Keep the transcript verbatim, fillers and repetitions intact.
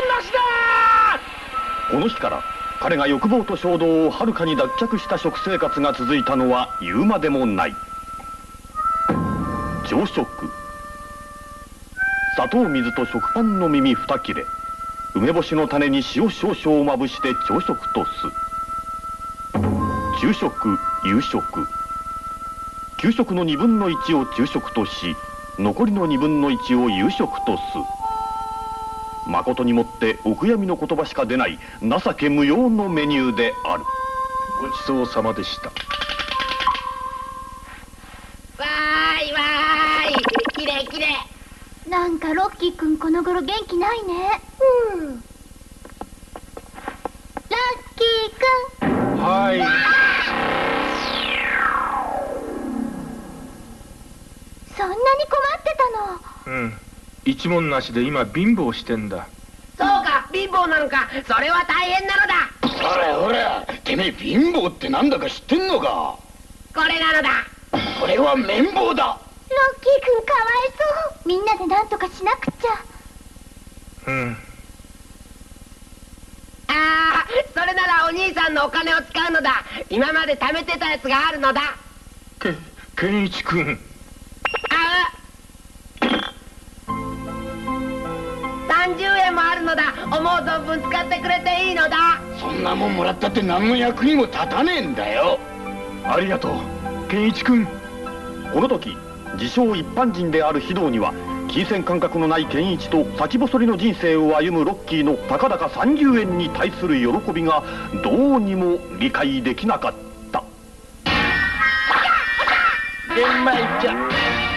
なしだ。 この日から彼が欲望と衝動をはるかに脱却した食生活が続いたのは言うまでもない。朝食。砂糖水と食パンの耳二切れ、梅干しの種に塩少々をまぶして朝食とす。昼食、夕食。給食の二分の一を昼食とし、残りの二分の一を夕食とす。まことにもってお悔やみの言葉しか出ない情け無用のメニューである。 ごちそうさまでした。 わーいわーい、きれいきれい。 なんかロッキーくんこの頃元気ないね。うん。ラッキーくん。 はい。 そんなに困ってたの？ うん。一文なしで今貧乏してんだ。 そうか、貧乏なのか。それは大変なのだ。 ほらほら、てめえ貧乏ってなんだか知ってんのか。 これなのだ。 これは綿棒だ。 ロッキーくんかわいそう。みんなで何とかしなくちゃ。 うん。 ああ、それならお兄さんのお金を使うのだ。今まで貯めてたやつがあるのだ。 け、健一君。 ああ、さんじゅうえんもあるのだ。思う存分使ってくれていいのだ。 そんなもんもらったって何の役にも立たねえんだよ。 ありがとう。 健一君。 この時自称一般人である非道には金銭感覚のない健一と先細りの人生を歩むロッキーのたかだかさんじゅうえんに対する喜びがどうにも理解できなかった。 玄米茶。